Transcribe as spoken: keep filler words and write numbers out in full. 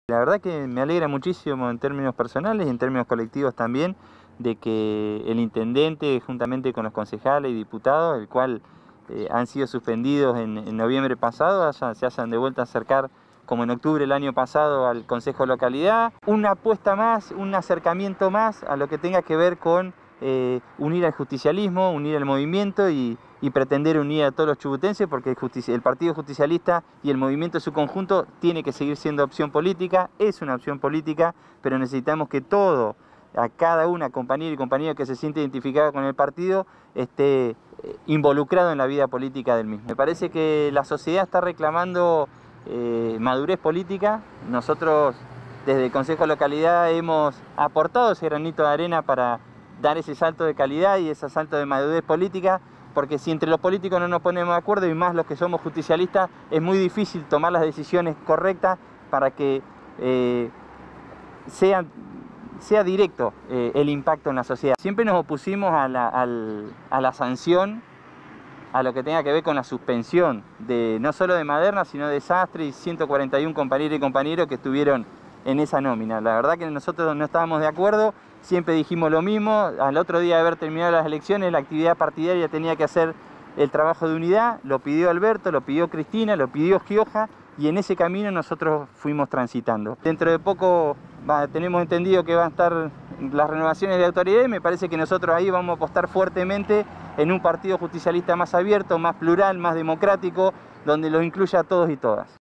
La verdad que me alegra muchísimo en términos personales y en términos colectivos también de que el intendente, juntamente con los concejales y diputados, el cual eh, han sido suspendidos en, en noviembre pasado, haya, se hayan de vuelta a acercar, como en octubre del año pasado, al Consejo de Localidad. Una apuesta más, un acercamiento más a lo que tenga que ver con eh, unir al justicialismo, unir al movimiento y, y pretender unir a todos los chubutenses, porque el, el Partido Justicialista y el movimiento en su conjunto tiene que seguir siendo opción política, es una opción política, pero necesitamos que todo, a cada una, compañero y compañero que se siente identificado con el partido, esté involucrado en la vida política del mismo. Me parece que la sociedad está reclamando eh, madurez política. Nosotros desde el Consejo de Localidad hemos aportado ese granito de arena para dar ese salto de calidad y ese salto de madurez política, porque si entre los políticos no nos ponemos de acuerdo, y más los que somos justicialistas, es muy difícil tomar las decisiones correctas para que eh, sean, sea directo eh, el impacto en la sociedad. Siempre nos opusimos a la, al, a la sanción, a lo que tenga que ver con la suspensión, de no solo de Maderna, sino de Sastre y ciento cuarenta y uno compañeros y compañeros que estuvieron en esa nómina. La verdad que nosotros no estábamos de acuerdo, siempre dijimos lo mismo. Al otro día de haber terminado las elecciones, la actividad partidaria tenía que hacer el trabajo de unidad, lo pidió Alberto, lo pidió Cristina, lo pidió Gioja, y en ese camino nosotros fuimos transitando. Dentro de poco va, tenemos entendido que van a estar las renovaciones de autoridad, y me parece que nosotros ahí vamos a apostar fuertemente en un partido justicialista más abierto, más plural, más democrático, donde los incluya a todos y todas.